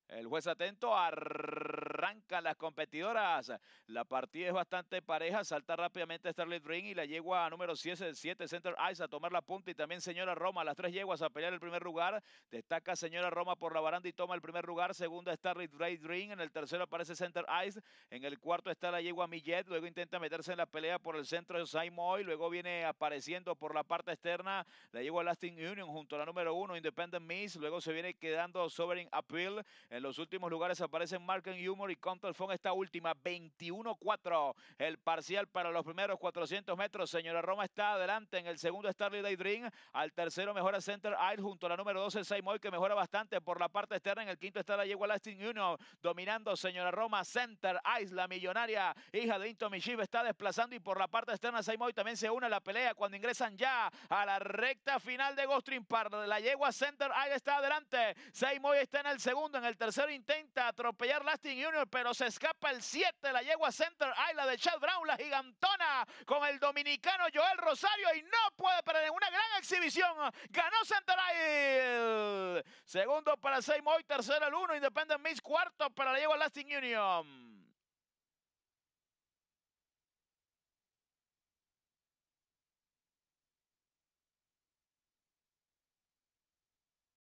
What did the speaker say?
El juez atento, arrancan las competidoras. La partida es bastante pareja, salta rápidamente Starlit Ring y la yegua número 7, Center Ice, a tomar la punta, y también Señora Roma, las tres yeguas a pelear el primer lugar. Destaca Señora Roma por la baranda y toma el primer lugar. Segunda Starlit Ring, en el tercero aparece Center Ice, en el cuarto está la yegua Millet, luego intenta meterse en la pelea por el centro de Saimoy, luego viene apareciendo por la parte externa la yegua Lasting Union junto a la número 1 Independent Miss, luego se viene quedando Sovereign Appeal. En los últimos lugares aparecen Marken Humor y Control esta última, 21-4 el parcial para los primeros 400 metros. Señora Roma está adelante, en el segundo Starlit Daydream, al tercero mejora Center Isle junto a la número 12 Saimoy, que mejora bastante por la parte externa. En el quinto está la yegua Lasting Union, dominando Señora Roma. Center Ice, la millonaria hija de Into Michiv, está desplazando, y por la parte externa Saimoy también se une a la pelea cuando ingresan ya a la recta final de Ghost Park. La yegua Center Ice está adelante, Saimoy está en el segundo, en el tercero intenta atropellar Lasting Union, pero se escapa el 7, la yegua Center Isle, la de Chad Brown, la gigantona, con el dominicano Joel Rosario, y no puede perder en una gran exhibición. Ganó Center Isle. Segundo para Saimoy, tercero el 1 Independent Miss, cuarto para la yegua Lasting Union.